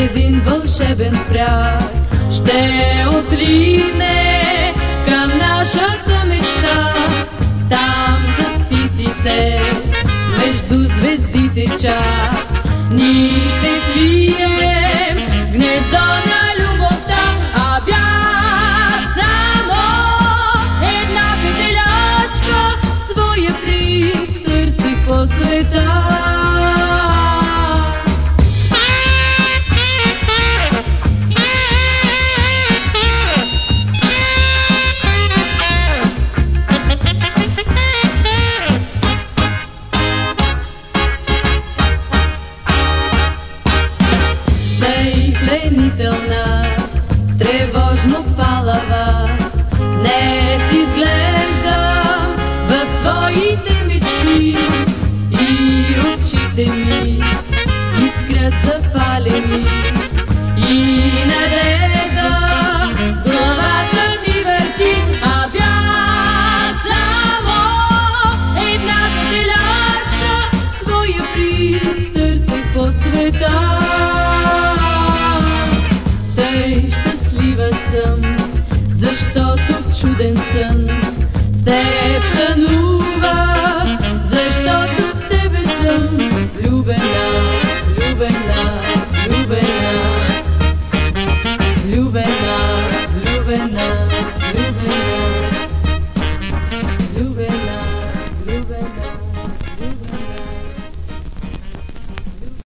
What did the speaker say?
един вълшебен пряк ще отлине към нашата мечта. Там за птиците, между звездите чак, ние ще свием гнездо на любовта. А бях само една петелячка, своя принц търсих по света. Пленителна, тревожно палава, днес изглеждам в своите мечти и очите ми искрят запалени и надежда главата ми върти. А бях само една петелячка, своя принц търсех по света.